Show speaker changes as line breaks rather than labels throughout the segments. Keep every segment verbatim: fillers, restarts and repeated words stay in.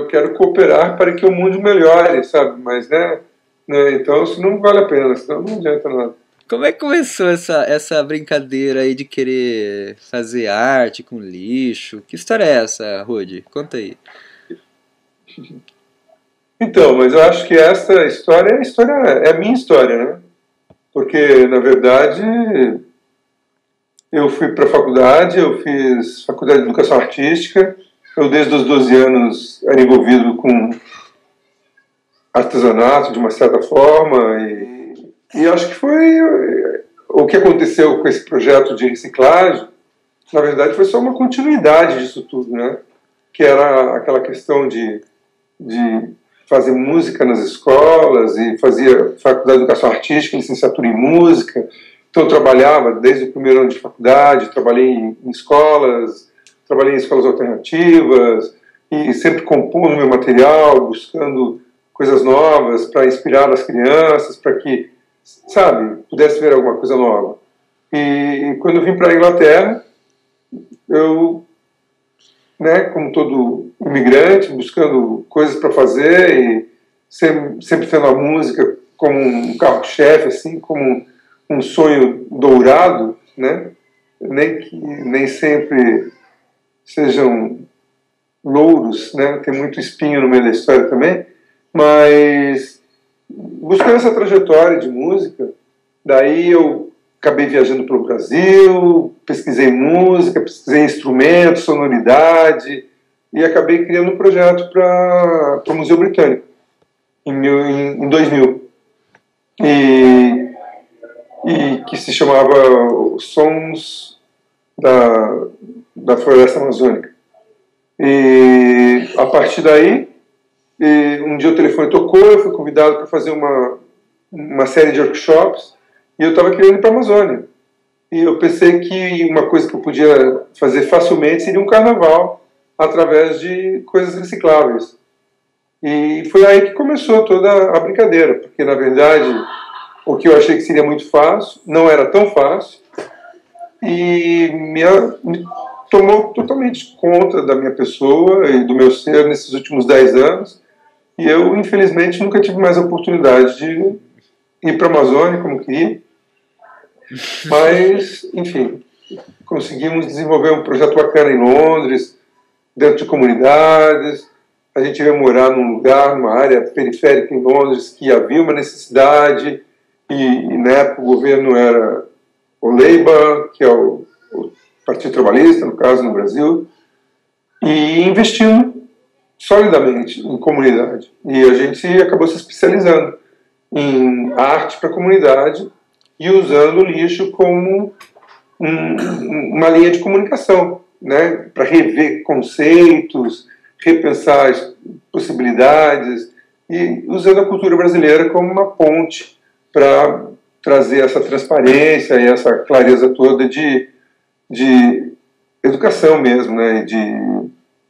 eu quero cooperar para que o mundo melhore, sabe? Mas, né, né, então isso não vale a pena, senão não adianta nada.
Como é que começou essa, essa brincadeira aí de querer fazer arte com lixo? Que história é essa, Rudy? Conta aí.
Então, mas eu acho que essa história é a, história, é a minha história, né? Porque, na verdade, eu fui para a faculdade, eu fiz faculdade de educação artística, eu desde os doze anos era envolvido com artesanato de uma certa forma e, e acho que foi o que aconteceu com esse projeto de reciclagem, na verdade foi só uma continuidade disso tudo, né? Que era aquela questão de, de fazer música nas escolas e fazia faculdade de educação artística, licenciatura em música. Então eu trabalhava desde o primeiro ano de faculdade, trabalhei em, em escolas, trabalhei em escolas alternativas e sempre compondo meu material, buscando coisas novas para inspirar as crianças, para que, sabe, pudesse ver alguma coisa nova. E, e quando eu vim para a Inglaterra, eu, né, como todo imigrante, buscando coisas para fazer e sempre, sempre tendo a música como um carro-chefe, assim, como um sonho dourado, né? Nem que nem sempre sejam louros, né? Tem muito espinho no meio da história também, mas buscando essa trajetória de música, daí eu acabei viajando pelo Brasil, pesquisei música, pesquisei instrumentos, sonoridade e acabei criando um projeto para o Museu Britânico em, mil, em, em dois mil e, e que se chamava Sons da, da Floresta Amazônica. E a partir daí, um dia o telefone tocou, eu fui convidado para fazer uma, uma série de workshops e eu estava querendo ir para a Amazônia. E eu pensei que uma coisa que eu podia fazer facilmente seria um carnaval através de coisas recicláveis. E foi aí que começou toda a brincadeira, porque na verdade o que eu achei que seria muito fácil não era tão fácil e me, me tomou totalmente conta da minha pessoa e do meu ser nesses últimos dez anos. E eu, infelizmente, nunca tive mais a oportunidade de ir para a Amazônia como queria. Mas, enfim, conseguimos desenvolver um projeto bacana em Londres, dentro de comunidades. A gente veio morar num lugar, numa área periférica em Londres, que havia uma necessidade, e, e na época o governo era o Labour, que é o, o Partido Trabalhista, no caso, no Brasil, e investindo solidamente em comunidade. E a gente acabou se especializando em arte para a comunidade e usando o lixo como um, uma linha de comunicação, né, para rever conceitos, repensar as possibilidades e usando a cultura brasileira como uma ponte para trazer essa transparência e essa clareza toda de, de educação mesmo, né, de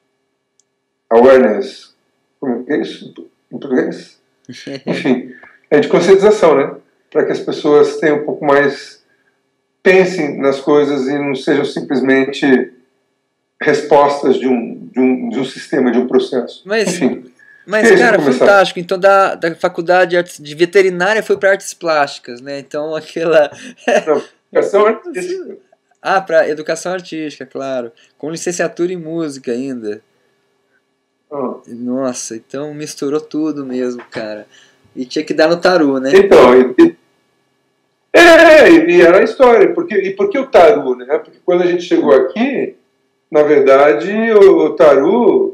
awareness, como é isso em português? Enfim, é de conscientização, né, para que as pessoas tenham um pouco mais, pensem nas coisas e não sejam simplesmente respostas de um, de um, de um sistema, de um processo.
Mas,
enfim.
mas cara, fantástico. Então, da, da faculdade de, artes, de veterinária foi para artes plásticas, né? Então, aquela...
Não, educação artística.
Ah, para educação artística, claro. Com licenciatura em música ainda.
Ah.
Nossa, então misturou tudo mesmo, cara. E tinha que dar no taru, né?
Então, e, é, e era a história. Porque, e por que o taru, né? Porque quando a gente chegou aqui, na verdade, o, o taru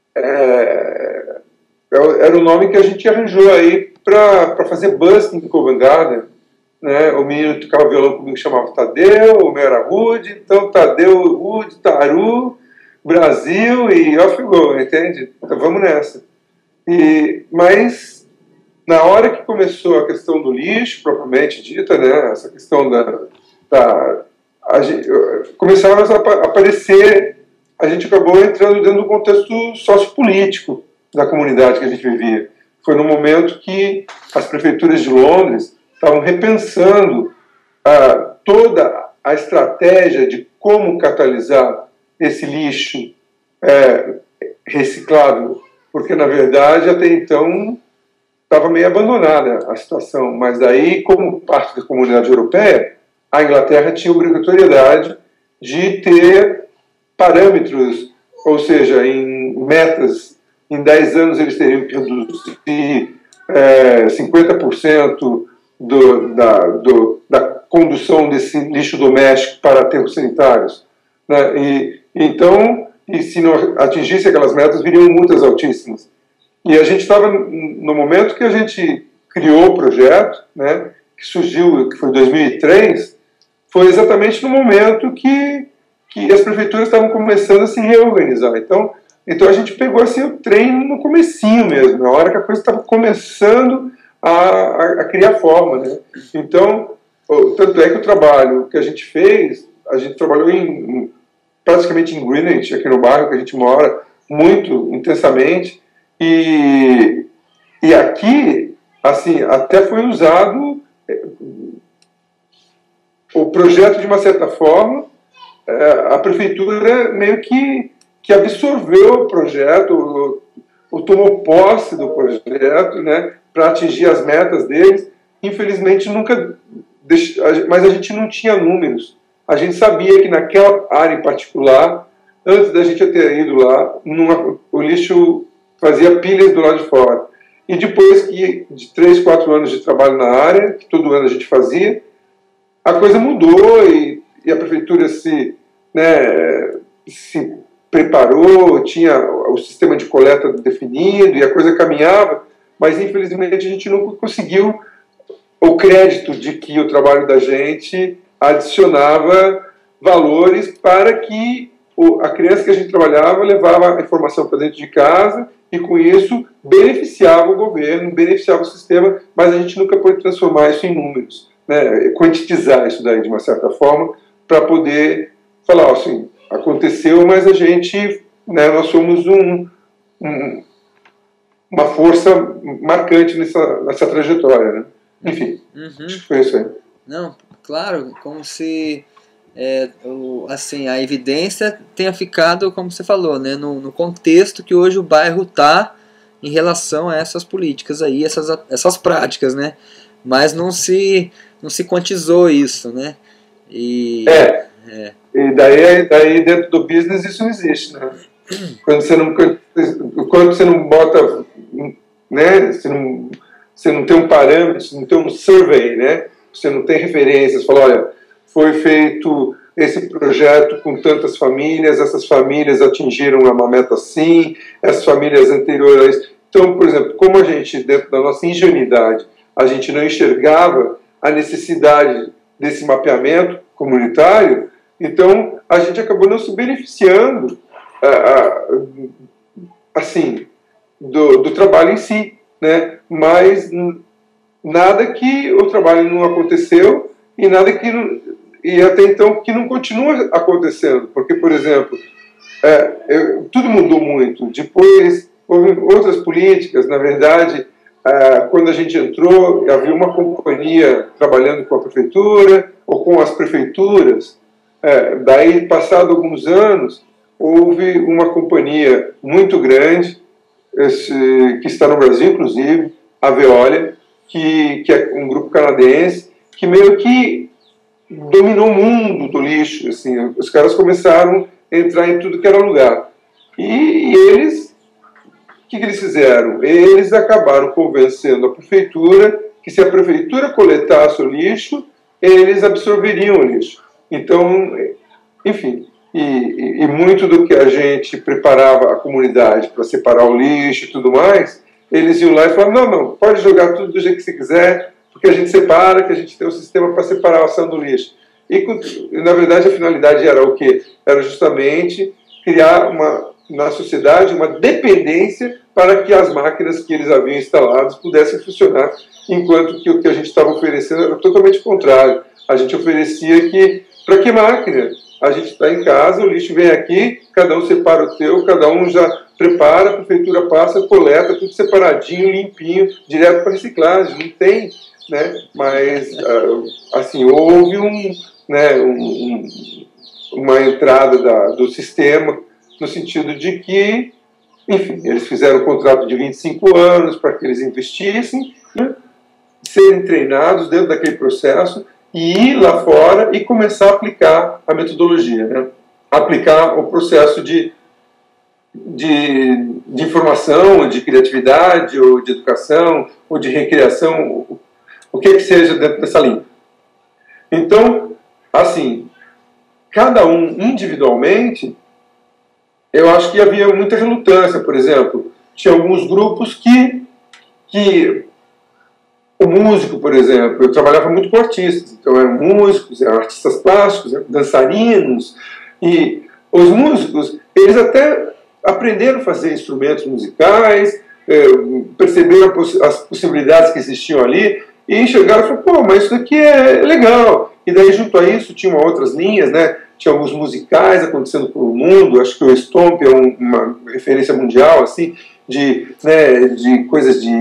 é, era o nome que a gente arranjou aí para fazer busking em Covent Garden, né? O menino que tocava violão comigo chamava Tadeu, o meu era Rude, então Tadeu, Rude, Taru, Brasil e off we go, entende? Então vamos nessa. E, mas na hora que começou a questão do lixo, propriamente dita, né? Essa questão da... da a gente, começaram a aparecer, a gente acabou entrando dentro do contexto sociopolítico da comunidade que a gente vivia. Foi no momento que as prefeituras de Londres estavam repensando ah, toda a estratégia de como catalisar esse lixo é, reciclável porque na verdade até então estava meio abandonada a situação, mas daí, como parte da comunidade europeia, a Inglaterra tinha obrigatoriedade de ter parâmetros, ou seja, em metas, em dez anos eles teriam que reduzir é, cinquenta por cento do, da, do, da condução desse lixo doméstico para aterros sanitários. Né? E, então, e se não atingisse aquelas metas, viriam multas altíssimas. E a gente estava no momento que a gente criou o projeto, né, que surgiu, que foi em dois mil e três, foi exatamente no momento que, que as prefeituras estavam começando a se reorganizar. Então, então a gente pegou assim, o trem no comecinho mesmo, na hora que a coisa estava começando a, a, a criar forma. Né? Então, tanto é que o trabalho que a gente fez, a gente trabalhou em, praticamente em Greenwich, aqui no bairro que a gente mora, muito intensamente, e, e aqui, assim, até foi usado o projeto de uma certa forma, a prefeitura meio que, que absorveu o projeto, ou, ou tomou posse do projeto, né, para atingir as metas deles. Infelizmente nunca, mas a gente não tinha números. A gente sabia que naquela área em particular, antes da gente ter ido lá, numa, o lixo fazia pilhas do lado de fora. E depois que, de três, quatro anos de trabalho na área, que todo ano a gente fazia, a coisa mudou e, e a prefeitura se, né, se preparou, tinha o sistema de coleta definido e a coisa caminhava, mas infelizmente a gente não conseguiu o crédito de que o trabalho da gente adicionava valores para que a criança que a gente trabalhava levava a informação para dentro de casa e com isso beneficiava o governo, beneficiava o sistema, mas a gente nunca pôde transformar isso em números, né, quantitizar isso daí de uma certa forma para poder falar assim, aconteceu, mas a gente, né, nós somos um, um, uma força marcante nessa, nessa trajetória, né? Enfim,
uhum.
Acho que foi isso aí.
Não, claro, como se é, o, assim, a evidência tenha ficado, como você falou, né, no, no contexto que hoje o bairro está em relação a essas políticas aí, essas, essas práticas, né? Mas não se, não se quantizou isso, né? E,
é,
é.
E daí, daí dentro do business isso não existe, né? Quando você não, quando você não bota, né? Você não, você não tem um parâmetro, você não tem um survey, né? Você não tem referências, fala, olha, foi feito esse projeto com tantas famílias, essas famílias atingiram uma meta assim, essas famílias anteriores. Então, por exemplo, como a gente, dentro da nossa ingenuidade, a gente não enxergava a necessidade desse mapeamento comunitário, então a gente acabou não se beneficiando assim, do, do trabalho em si, né? Mas nada que o trabalho não aconteceu e nada que e até então que não continua acontecendo, porque, por exemplo, é, eu, tudo mudou muito. Depois houve outras políticas, na verdade, é, quando a gente entrou, havia uma companhia trabalhando com a prefeitura ou com as prefeituras. É, daí, passado alguns anos, houve uma companhia muito grande, esse, que está no Brasil, inclusive, a Veolia, que, que é um grupo canadense, que meio que dominou o mundo do lixo. Assim, os caras começaram a entrar em tudo que era lugar. E, e eles, o que, que eles fizeram? Eles acabaram convencendo a prefeitura que se a prefeitura coletasse o lixo, eles absorveriam o lixo. Então, enfim, e, e, e muito do que a gente preparava a comunidade para separar o lixo e tudo mais, eles iam lá e falavam, não, não, pode jogar tudo do jeito que você quiser, porque a gente separa, que a gente tem um sistema para separar a ação do lixo. E, na verdade, a finalidade era o quê? Era justamente criar uma, na sociedade uma dependência para que as máquinas que eles haviam instaladas pudessem funcionar, enquanto que o que a gente estava oferecendo era totalmente o contrário. A gente oferecia que, para que máquina? A gente está em casa, o lixo vem aqui, cada um separa o teu, cada um já prepara, a prefeitura passa, coleta, tudo separadinho, limpinho, direto para reciclagem. Não tem, né? Mas, assim, houve um, né, um, uma entrada da, do sistema no sentido de que enfim, eles fizeram um contrato de vinte e cinco anos para que eles investissem, né, serem treinados dentro daquele processo e ir lá fora e começar a aplicar a metodologia, né, aplicar o processo de, de, de informação, de criatividade, ou de educação, ou de recriação, o que que seja dentro dessa linha. Então, assim, cada um individualmente, eu acho que havia muita relutância. Por exemplo, tinha alguns grupos que, que o músico, por exemplo, eu trabalhava muito com artistas, então eram músicos, eram artistas plásticos, eram dançarinos, e os músicos, eles até aprenderam a fazer instrumentos musicais, é, perceberam as possibilidades que existiam ali, e enxergaram e falaram, pô, mas isso aqui é legal. E daí, junto a isso, tinham outras linhas, né? Tinha alguns musicais acontecendo pelo mundo, acho que o Stomp é um, uma referência mundial, assim, de, né, de coisas de...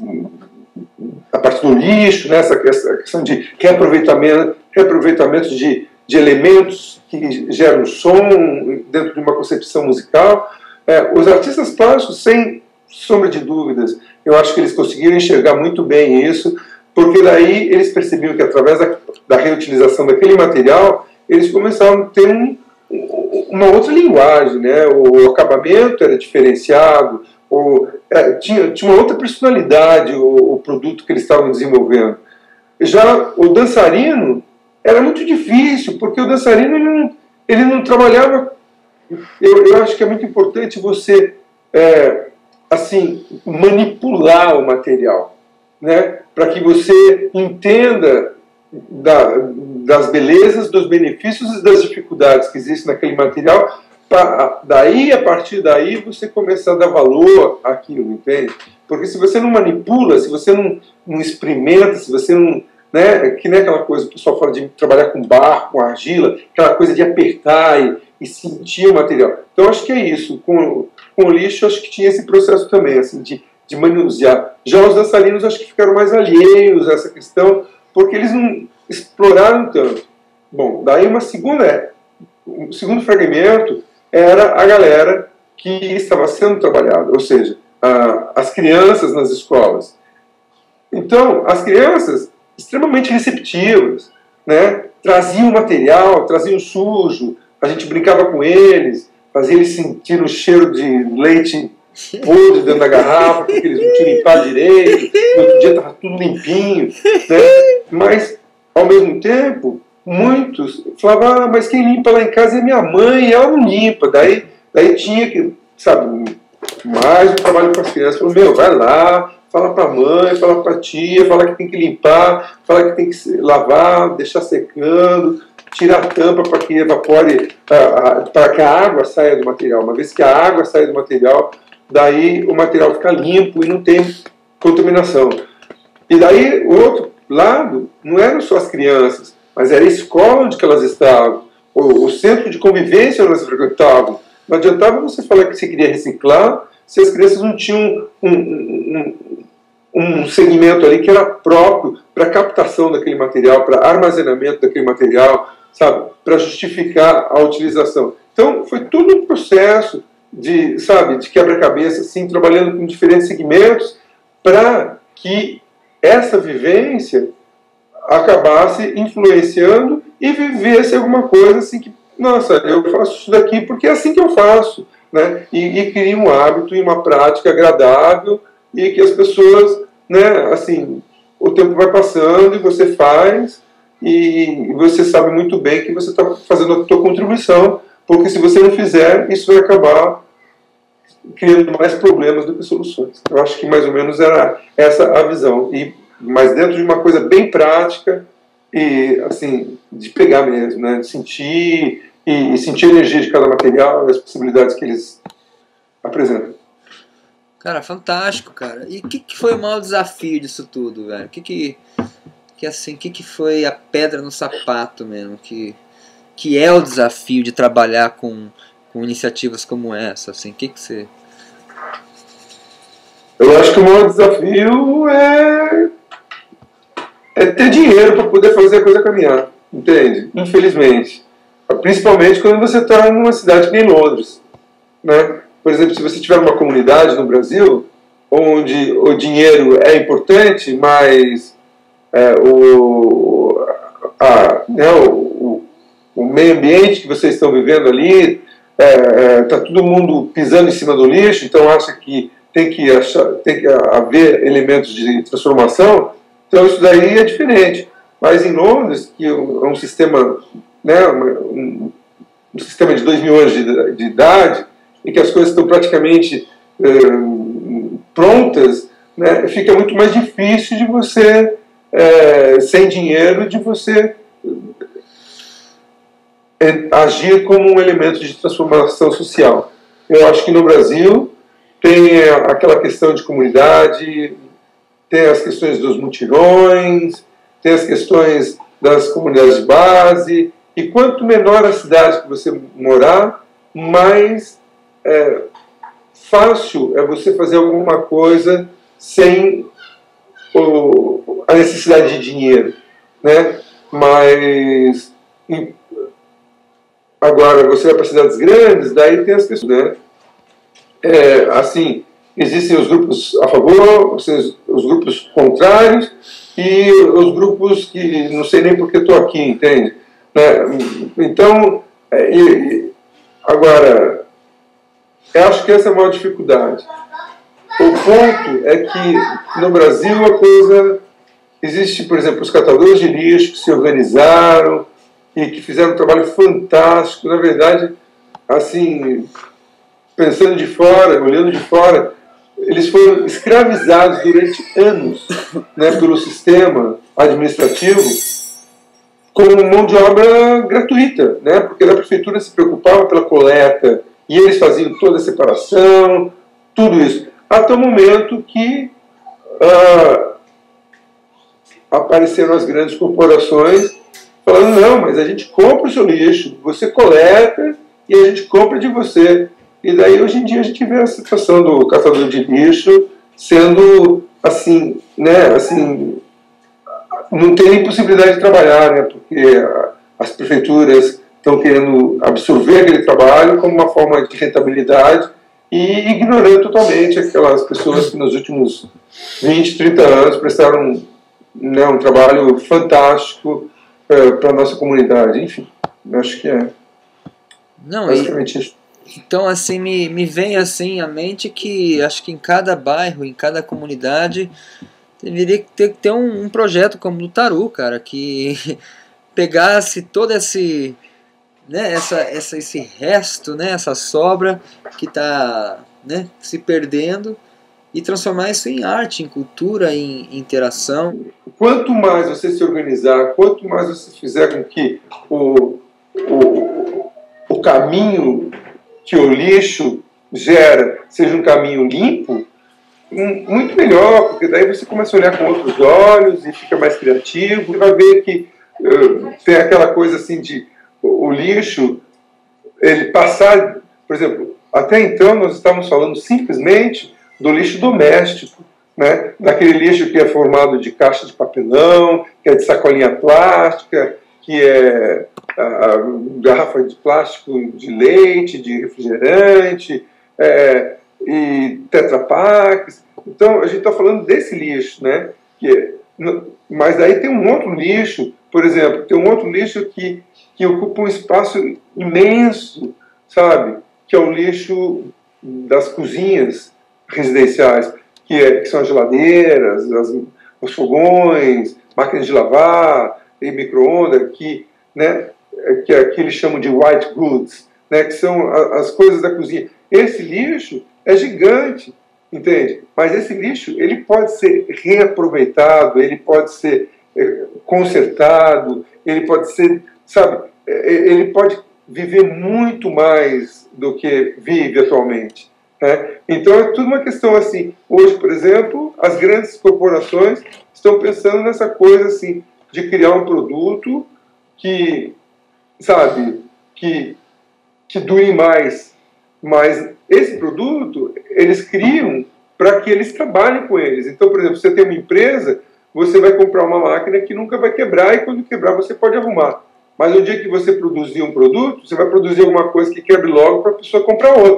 a partir do lixo, né, essa, essa questão de reaproveitamento, reaproveitamento de, de elementos que geram som dentro de uma concepção musical. É, os artistas plásticos, sem sombra de dúvidas, eu acho que eles conseguiram enxergar muito bem isso, porque daí eles percebiam que através da, da reutilização daquele material, eles começaram a ter um, uma outra linguagem, né? O acabamento era diferenciado, o, é, tinha, tinha uma outra personalidade o, o produto que eles estavam desenvolvendo. Já o dançarino era muito difícil, porque o dançarino ele não, ele não trabalhava... Eu, eu acho que é muito importante você é, assim, manipular o material, né? Para que você entenda da, das belezas, dos benefícios e das dificuldades que existem naquele material, pra, daí, a partir daí, você começar a dar valor àquilo, entende? Porque se você não manipula, se você não, não experimenta, se você não... Né, que nem aquela coisa, o pessoal fala de trabalhar com barro, com argila, aquela coisa de apertar e, e sentir o material. Então, eu acho que é isso. Com, com o lixo, eu acho que tinha esse processo também, assim, de, de manusear. Já os dançarinos, acho que ficaram mais alheios a essa questão, porque eles não exploraram tanto. Bom, daí uma segunda, um segundo fragmento era a galera que estava sendo trabalhada, ou seja, a, as crianças nas escolas. Então, as crianças extremamente receptivas, né? Traziam material, traziam sujo, a gente brincava com eles, fazia eles sentir o cheiro de leite podre dentro da garrafa, porque eles não tinham limpado direito, no outro dia estava tudo limpinho, né? Mas, ao mesmo tempo, muitos falavam, ah, mas quem limpa lá em casa é minha mãe, ela não limpa. Daí, daí tinha que, sabe, mais um trabalho com as crianças. Falou, meu, vai lá, fala para a mãe, fala para a tia, fala que tem que limpar, fala que tem que lavar, deixar secando, tirar a tampa para que evapore, para que a água saia do material. Uma vez que a água sai do material, daí o material fica limpo e não tem contaminação. E daí o outro lado não eram só as crianças, mas era a escola onde elas estavam, o, o centro de convivência onde elas frequentavam. Não adiantava você falar que você queria reciclar se as crianças não tinham um, um, um segmento ali que era próprio para a captação daquele material, para armazenamento daquele material, sabe, para justificar a utilização. Então, foi todo um processo de, sabe, de quebra-cabeça, assim, trabalhando com diferentes segmentos para que essa vivência acabasse influenciando e vivesse alguma coisa assim que, nossa, eu faço isso daqui porque é assim que eu faço, né? E, e cria um hábito e uma prática agradável e que as pessoas, né, assim, o tempo vai passando e você faz e você sabe muito bem que você está fazendo a sua contribuição, porque se você não fizer, isso vai acabar criando mais problemas do que soluções. Eu acho que mais ou menos era essa a visão, e, mas dentro de uma coisa bem prática e, assim, de pegar mesmo, né, de sentir e, e sentir a energia de cada material e as possibilidades que eles apresentam.
Cara, fantástico, cara. E o que, que foi o maior desafio disso tudo, velho? O que que, que assim, que que foi a pedra no sapato mesmo? Que, que é o desafio de trabalhar com, com iniciativas como essa, assim? O que que você...
Eu acho que o maior desafio é, é ter dinheiro para poder fazer a coisa caminhar, entende? Infelizmente. Principalmente quando você está numa cidade que nem Londres, né? por exemplo, se você tiver uma comunidade no Brasil onde o dinheiro é importante, mas é, o, a, né, o, o meio ambiente que vocês estão vivendo ali, está é, é, todo mundo pisando em cima do lixo, então acha que tem que, achar, tem que haver elementos de transformação, então isso daí é diferente. Mas em Londres, que é um sistema, né, um, um sistema de dois mil anos de, de idade, em que as coisas estão praticamente é, prontas, né, fica muito mais difícil de você, é, sem dinheiro, de você é, agir como um elemento de transformação social. Eu acho que no Brasil tem aquela questão de comunidade, tem as questões dos mutirões, tem as questões das comunidades de base, e quanto menor a cidade que você morar, mais é, fácil é você fazer alguma coisa sem o, a necessidade de dinheiro, né? Mas em, agora você vai para cidades grandes, daí tem as questões, né? É, assim, existem os grupos a favor, os grupos contrários e os grupos que não sei nem porque estou aqui, entende? Né? Então, é, e, agora, eu acho que essa é a maior dificuldade. O ponto é que no Brasil a coisa... Existe, por exemplo, os catadores de lixo que se organizaram e que fizeram um trabalho fantástico. Na verdade, assim, pensando de fora, olhando de fora, eles foram escravizados durante anos, né, pelo sistema administrativo como mão de obra gratuita, né, porque a prefeitura se preocupava pela coleta e eles faziam toda a separação, tudo isso. Até o momento que ah, apareceram as grandes corporações falando, não, mas a gente compra o seu lixo, você coleta e a gente compra de você. E daí, hoje em dia, a gente vê a situação do catador de lixo sendo, assim, né, assim, não tem nem possibilidade de trabalhar, né, porque as prefeituras estão querendo absorver aquele trabalho como uma forma de rentabilidade e ignorando totalmente aquelas pessoas que nos últimos vinte, trinta anos prestaram, né, um trabalho fantástico é, para a nossa comunidade. Enfim, acho que é
Não,
basicamente
e,
isso.
Então, assim, me, me vem assim à mente que acho que em cada bairro, em cada comunidade, deveria ter que ter um, um projeto como o do Taru, cara, que pegasse todo esse, né, essa, essa, esse resto, né, essa sobra que está, né, se perdendo e transformar isso em arte, em cultura, em, em interação.
Quanto mais você se organizar, quanto mais você fizer com que o, o, o caminho que o lixo gera seja um caminho limpo, muito melhor, porque daí você começa a olhar com outros olhos e fica mais criativo. Você vai ver que uh, tem aquela coisa assim de o, o lixo, ele passar, por exemplo, até então nós estávamos falando simplesmente do lixo doméstico, né? Daquele lixo que é formado de caixa de papelão, que é de sacolinha plástica, que é a garrafa de plástico de leite, de refrigerante, é, e Tetra Paks. Então, a gente está falando desse lixo, né? Que é, mas aí tem um outro lixo, por exemplo, tem um outro lixo que, que ocupa um espaço imenso, sabe? Que é o lixo das cozinhas residenciais, que, é, que são as geladeiras, as, os fogões, máquinas de lavar e micro-ondas, que, né, que aqui eles chamam de white goods, né, que são as coisas da cozinha. Esse lixo é gigante, entende? Mas esse lixo ele pode ser reaproveitado, ele pode ser é, consertado, ele pode ser, sabe, é, ele pode viver muito mais do que vive atualmente. Né? Então é tudo uma questão assim. Hoje, por exemplo, as grandes corporações estão pensando nessa coisa assim de criar um produto que, sabe, que, que dure mais. Mas esse produto, eles criam para que eles trabalhem com eles. Então, por exemplo, você tem uma empresa, você vai comprar uma máquina que nunca vai quebrar e quando quebrar você pode arrumar. Mas no dia que você produzir um produto, você vai produzir alguma coisa que quebre logo para a pessoa comprar outro.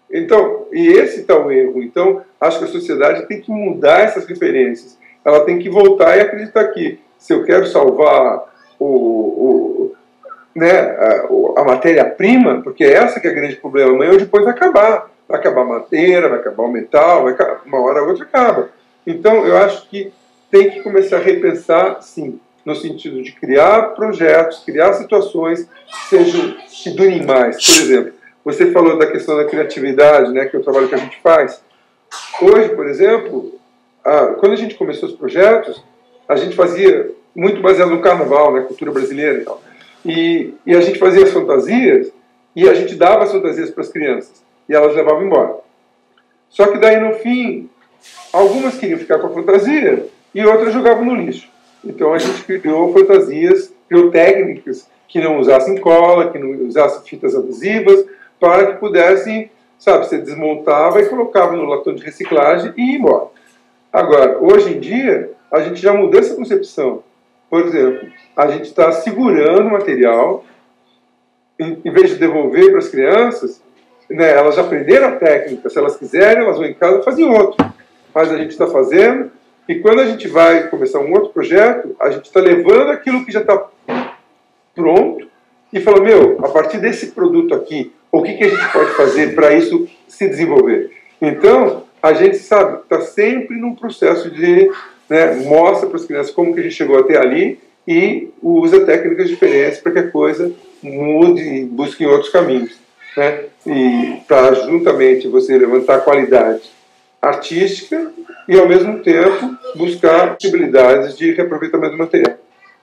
Então, e esse está o erro. Então, acho que a sociedade tem que mudar essas referências. Ela tem que voltar e acreditar que, se eu quero salvar o, o, né, a, a matéria-prima, porque é essa que é o grande problema, amanhã ou depois vai acabar. Vai acabar a madeira, vai acabar o metal, vai acabar, uma hora ou outra acaba. Então, eu acho que tem que começar a repensar, sim, no sentido de criar projetos, criar situações que sejam, que durem mais. Por exemplo, você falou da questão da criatividade, né, que é o trabalho que a gente faz. Hoje, por exemplo, a, quando a gente começou os projetos, a gente fazia muito baseado no carnaval, na, né, cultura brasileira e tal. E, e a gente fazia as fantasias e a gente dava as fantasias para as crianças e elas levavam embora. Só que daí, no fim, algumas queriam ficar com a fantasia e outras jogavam no lixo. Então a gente criou fantasias, criou técnicas que não usassem cola, que não usassem fitas adesivas, para que pudessem, sabe, você desmontava e colocava no latão de reciclagem e ia embora. Agora, hoje em dia, a gente já mudou essa concepção. Por exemplo, a gente está segurando o material, em, em vez de devolver para as crianças, né, elas já aprenderam a técnica, se elas quiserem, elas vão em casa e fazem outro. Mas a gente está fazendo, e quando a gente vai começar um outro projeto, a gente está levando aquilo que já está pronto e fala, meu, a partir desse produto aqui, o que, que a gente pode fazer para isso se desenvolver? Então, a gente sabe, está sempre num processo de, né, mostra para as crianças como que a gente chegou até ali e usa técnicas diferentes para que a coisa mude e busque em outros caminhos. Né? E para, juntamente, você levantar a qualidade artística e, ao mesmo tempo, buscar possibilidades de reaproveitamento do material.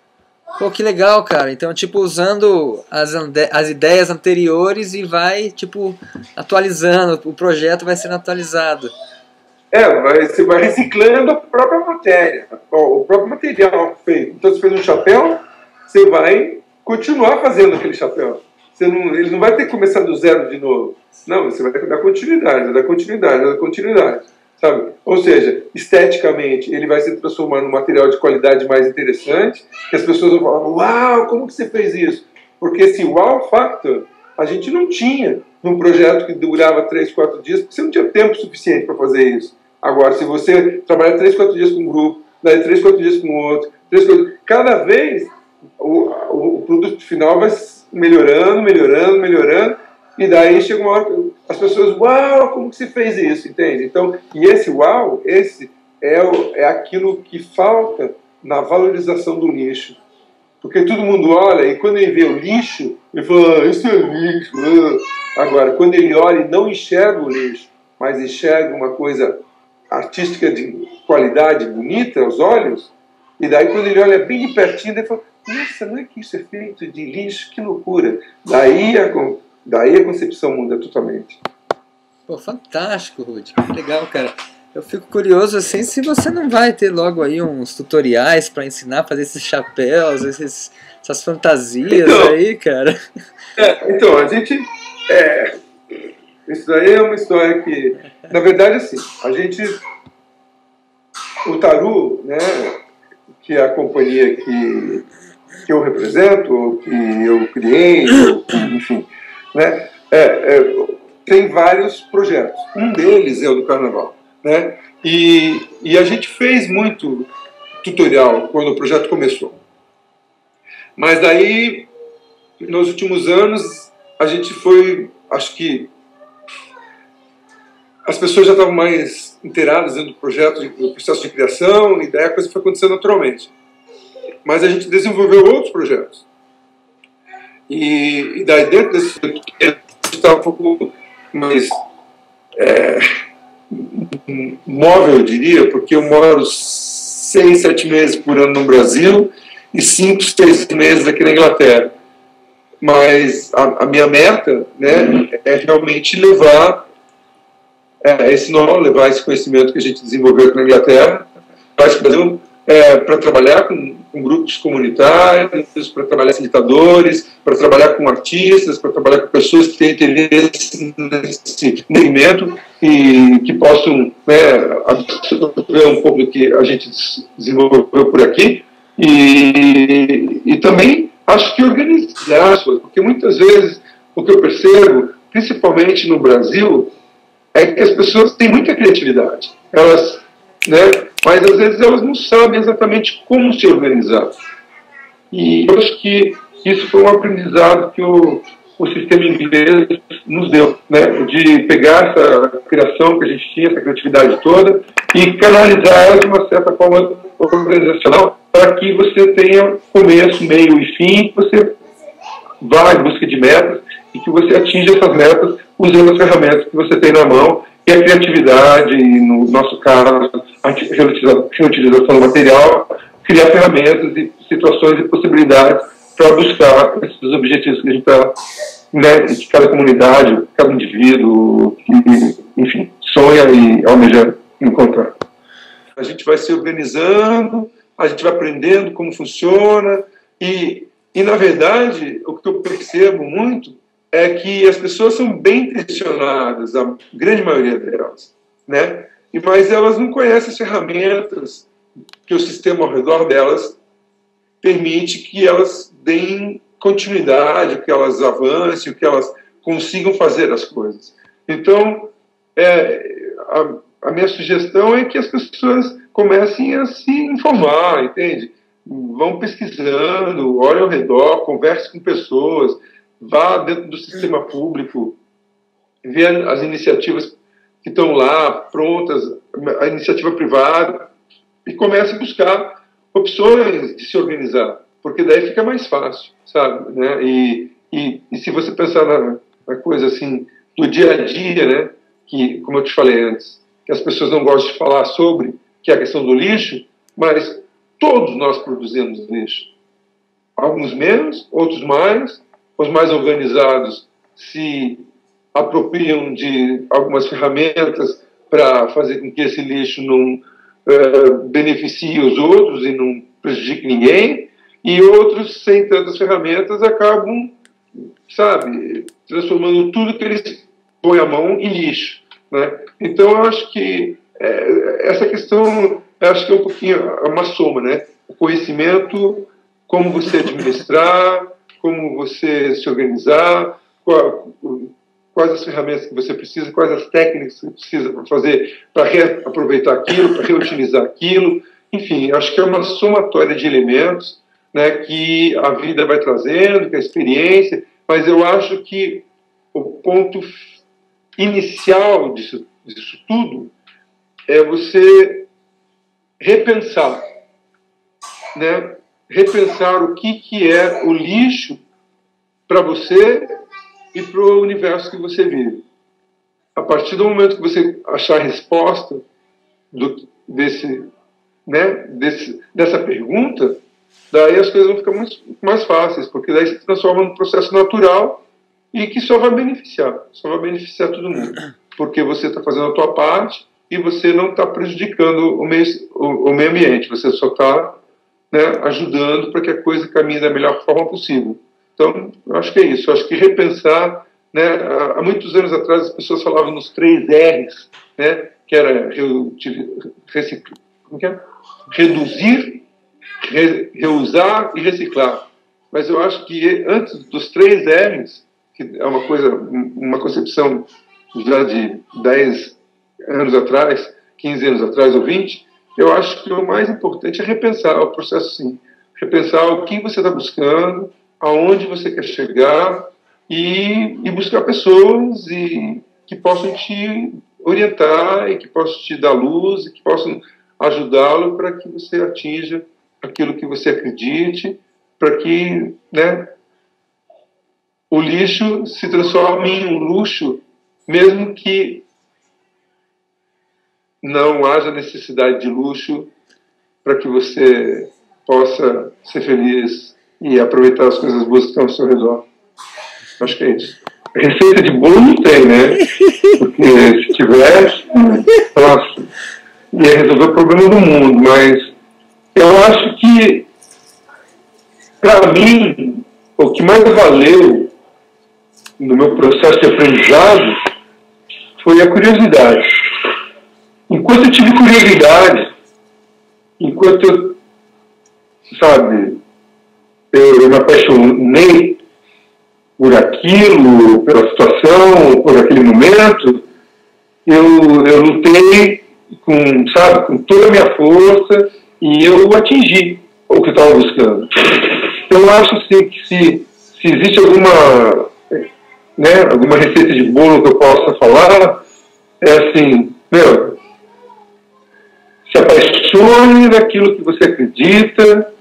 Pô, que legal, cara. Então, tipo, usando as, as ideias anteriores e vai, tipo, atualizando. O projeto vai sendo atualizado.
É, vai, você vai reciclando a própria matéria, o próprio material feito. Então, você fez um chapéu, você vai continuar fazendo aquele chapéu. Você não, ele não vai ter que começar do zero de novo. Não, você vai dar continuidade, vai dar continuidade, vai dar continuidade. Sabe? Ou seja, esteticamente, ele vai se transformar num material de qualidade mais interessante, que as pessoas vão falar, uau, como que você fez isso? Porque esse wow factor a gente não tinha num projeto que durava três, quatro dias, porque você não tinha tempo suficiente para fazer isso. Agora, se você trabalhar três, quatro dias com um grupo, daí três, quatro dias com outro, três, quatro... cada vez o, o, o produto final vai melhorando, melhorando, melhorando, e daí chega uma hora que as pessoas, uau, como que você fez isso, entende? Então, e esse uau, esse é, o, é aquilo que falta na valorização do lixo. Porque todo mundo olha e quando ele vê o lixo, ele fala, ah, isso é lixo. Ah. Agora, quando ele olha e não enxerga o lixo, mas enxerga uma coisa artística de qualidade bonita aos olhos, e daí quando ele olha bem de pertinho, ele fala, nossa, não é que isso é feito de lixo, que loucura. Daí a, daí a concepção muda totalmente.
Pô, fantástico, Rudy. Que legal, cara. Eu fico curioso assim se você não vai ter logo aí uns tutoriais para ensinar a fazer esses chapéus, esses, essas fantasias então, aí, cara.
É, então, a gente... É, isso aí é uma história que... Na verdade, assim, a gente... O Taru, né, que é a companhia que, que eu represento, ou que eu criei, ou, enfim, né, é, é, tem vários projetos. Um deles é o do Carnaval. Né? E, e a gente fez muito tutorial quando o projeto começou. Mas daí, nos últimos anos, a gente foi, acho que as pessoas já estavam mais inteiradas dentro do projeto, do processo de criação, e daí a coisa foi acontecendo naturalmente. Mas a gente desenvolveu outros projetos. E, e daí dentro desse a gente estava um pouco mais... É, móvel, eu diria, porque eu moro seis, sete meses por ano no Brasil e cinco, seis meses aqui na Inglaterra. Mas a, a minha meta, né, é realmente levar é, esse know-how, levar esse conhecimento que a gente desenvolveu aqui na Inglaterra para o Brasil, é, para trabalhar com, com grupos comunitários, para trabalhar com facilitadores, para trabalhar com artistas, para trabalhar com pessoas que têm interesse nesse movimento e que possam, né, absorver um pouco do que a gente desenvolveu por aqui e, e também acho que organizar, porque muitas vezes o que eu percebo, principalmente no Brasil, é que as pessoas têm muita criatividade, elas, né, mas às vezes elas não sabem exatamente como se organizar. E eu acho que isso foi um aprendizado que o, o sistema inglês nos deu, né, de pegar essa criação que a gente tinha, essa criatividade toda, e canalizar ela de uma certa forma organizacional, para que você tenha começo, meio e fim, que você vá em busca de metas e que você atinja essas metas usando as ferramentas que você tem na mão, e a criatividade, e no nosso caso, a reutilização do material, criar ferramentas e situações e possibilidades para buscar esses objetivos que a gente está, né, que cada comunidade, cada indivíduo, que, enfim, sonha e almeja encontrar. A gente vai se organizando, a gente vai aprendendo como funciona, e, e na verdade, o que eu percebo muito é que as pessoas são bem intencionadas, a grande maioria delas, né? E, mas elas não conhecem as ferramentas que o sistema ao redor delas permite que elas deem continuidade, que elas avancem, que elas consigam fazer as coisas. Então, é, a, a minha sugestão é que as pessoas comecem a se informar, entende? Vão pesquisando, olhem ao redor, conversem com pessoas, vá dentro do sistema público, vê as iniciativas que estão lá, prontas, a iniciativa privada, e comece a buscar opções de se organizar, porque daí fica mais fácil, sabe? Né? E, e, e se você pensar na, na coisa assim, do dia a dia, né? Que, como eu te falei antes, que as pessoas não gostam de falar sobre, que é a questão do lixo, mas todos nós produzimos lixo. Alguns menos, outros mais. Os mais organizados se apropriam de algumas ferramentas para fazer com que esse lixo não uh, beneficie os outros e não prejudique ninguém, e outros, sem tantas ferramentas, acabam, sabe, transformando tudo que eles põem a mão em lixo, né? Então, eu acho que é, essa questão, eu acho que é um pouquinho uma soma, né? O conhecimento, como você administrar, como você se organizar, qual, quais as ferramentas que você precisa, quais as técnicas que você precisa para fazer, para reaproveitar aquilo, para reutilizar aquilo. Enfim, acho que é uma somatória de elementos, né, que a vida vai trazendo, que a experiência, mas eu acho que o ponto inicial disso, disso tudo é você repensar, né? Repensar o que, que é o lixo para você e para o universo que você vive. A partir do momento que você achar a resposta do, desse, né, desse, dessa pergunta, daí as coisas vão ficar muito mais fáceis, porque daí se transforma num processo natural e que só vai beneficiar, só vai beneficiar todo mundo, porque você está fazendo a tua parte e você não está prejudicando o meio, o, o meio ambiente, você só está, né, ajudando para que a coisa caminhe da melhor forma possível. Então, eu acho que é isso. Eu acho que repensar, né, há, há muitos anos atrás as pessoas falavam nos três R's, né, que era reciclar, como que é? reduzir, re, reusar e reciclar. Mas eu acho que antes dos três R's, que é uma coisa, uma concepção já de dez anos atrás, quinze anos atrás ou vinte, eu acho que o mais importante é repensar o processo, sim. Repensar o que você está buscando, aonde você quer chegar e, e buscar pessoas e, que possam te orientar e que possam te dar luz e que possam ajudá-lo para que você atinja aquilo que você acredite, para que, né, o lixo se transforme em um luxo, mesmo que não haja necessidade de luxo, para que você possa ser feliz e aproveitar as coisas boas que estão ao seu redor. Acho que é isso. Receita de bolo não tem, né? Porque se tivesse, nossa, ia resolver o problema do mundo. Mas eu acho que, para mim, o que mais valeu no meu processo de aprendizado foi a curiosidade. Enquanto eu tive curiosidade, enquanto eu, sabe, eu, eu me apaixonei por aquilo, pela situação, por aquele momento, eu, eu lutei com, sabe, com toda a minha força e eu atingi o que eu estava buscando. Então, eu acho assim, que se, se existe alguma, né, alguma receita de bolo que eu possa falar, é assim, meu, se apaixone daquilo que você acredita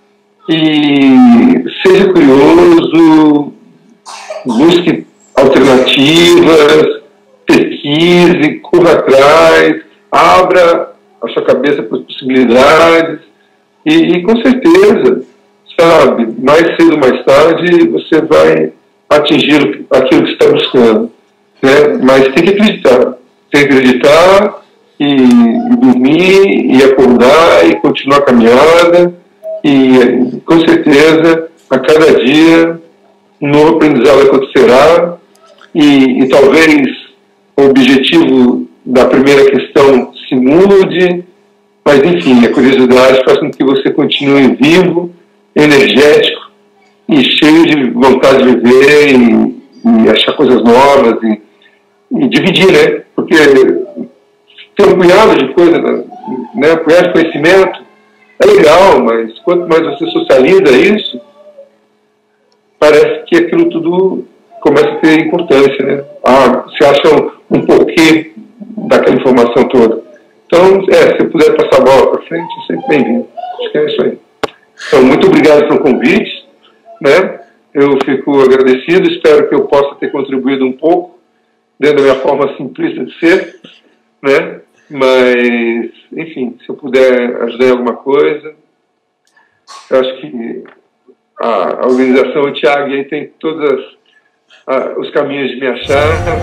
e seja curioso, busque alternativas, pesquise, corra atrás, abra a sua cabeça para as possibilidades e, e com certeza, sabe, mais cedo ou mais tarde você vai atingir aquilo que está buscando, né? Mas tem que acreditar, tem que acreditar e, e dormir e acordar e continuar a caminhada e com certeza a cada dia um novo aprendizado acontecerá e, e talvez o objetivo da primeira questão se mude, mas enfim, a curiosidade faz com que você continue vivo, energético e cheio de vontade de viver e, e achar coisas novas e, e dividir, né? Porque ter um punhado de coisa, né? Um punhado de conhecimento é legal, mas quanto mais você socializa isso, parece que aquilo tudo começa a ter importância, né? Ah, você acha um, um porquê daquela informação toda. Então, é, se eu puder passar a bola para frente, é sempre bem-vindo. Acho que é isso aí. Então, muito obrigado pelo convite, né? Eu fico agradecido, espero que eu possa ter contribuído um pouco, dentro da minha forma simplista de ser, né? Mas, enfim, se eu puder ajudar em alguma coisa, eu acho que a, a organização, o Thiago, aí tem todos os caminhos de me achar,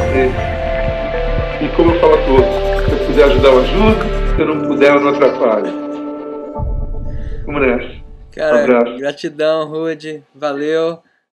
e, e como eu falo a todos, se eu puder ajudar, eu ajudo, se eu não puder, eu não atrapalho. Vamos nessa.
Cara,
um abraço.
Gratidão, Rudy, valeu.